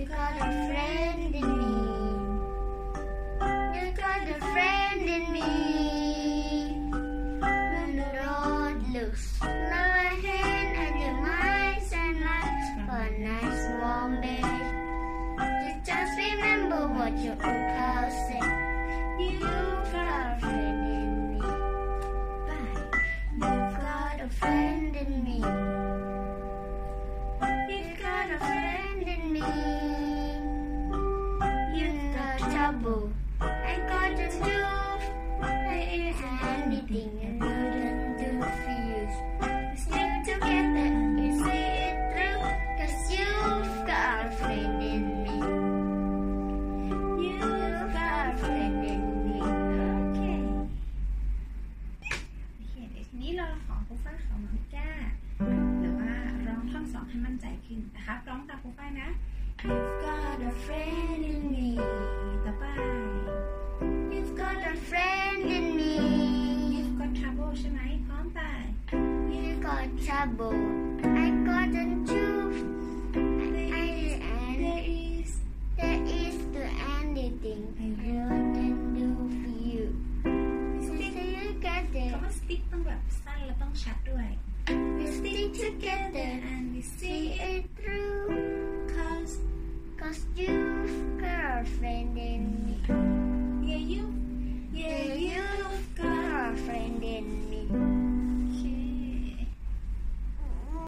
got a friend in me. You got a friend in me. When the road looks low ahead and your mind's and lights for a nice warm day, you just remember what your old pal said. You've got a friend in me. Bye. You've got a friend in me. You've got a friend in me. You've got trouble. I got to do. There isn't anything I wouldn't do for you. We stick together, you see it through, 'cause you've got a friend in me. You've got a friend in me. Okay. เดี๋ยวทีนี้เราขอครูฝ้ายขอน้องจ้าหรือว่าร้องท่อนสองให้มั่นใจขึ้นนะคะร้องตามครูฝ้ายนะ You've got a friend in me ต่อไป You've got a friend in me. You've got trouble ใช่ไหมพร้อมไป You've got trouble. I got a truth. There is to anything I wouldn't do for you. Stick together. คำว่า stick ต้องแบบสั้นและต้องชัดด้วย We stick together and we see it through. 'Cause you